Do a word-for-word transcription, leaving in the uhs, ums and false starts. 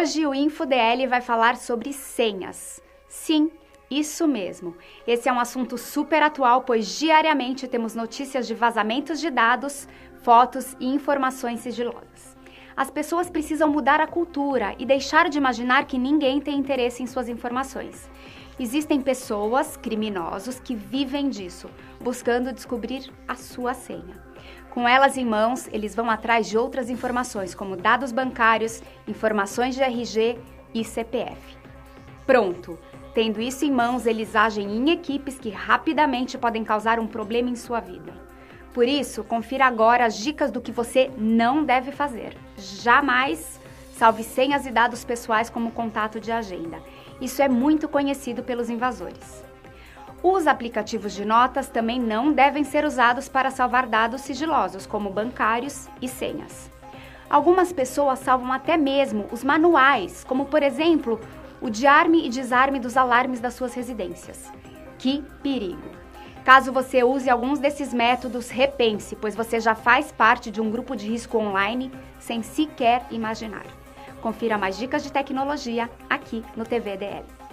Hoje o InfoDL vai falar sobre senhas. Sim, isso mesmo. Esse é um assunto super atual, pois diariamente temos notícias de vazamentos de dados, fotos e informações sigilosas. As pessoas precisam mudar a cultura e deixar de imaginar que ninguém tem interesse em suas informações. Existem pessoas, criminosos, que vivem disso, buscando descobrir a sua senha. Com elas em mãos, eles vão atrás de outras informações, como dados bancários, informações de R G e C P F. Pronto! Tendo isso em mãos, eles agem em equipes que rapidamente podem causar um problema em sua vida. Por isso, confira agora as dicas do que você não deve fazer. Jamais salve senhas e dados pessoais como contato de agenda. Isso é muito conhecido pelos invasores. Os aplicativos de notas também não devem ser usados para salvar dados sigilosos, como bancários e senhas. Algumas pessoas salvam até mesmo os manuais, como por exemplo, o de arme e desarme dos alarmes das suas residências. Que perigo! Caso você use alguns desses métodos, repense, pois você já faz parte de um grupo de risco online sem sequer imaginar. Confira mais dicas de tecnologia aqui no T V D L.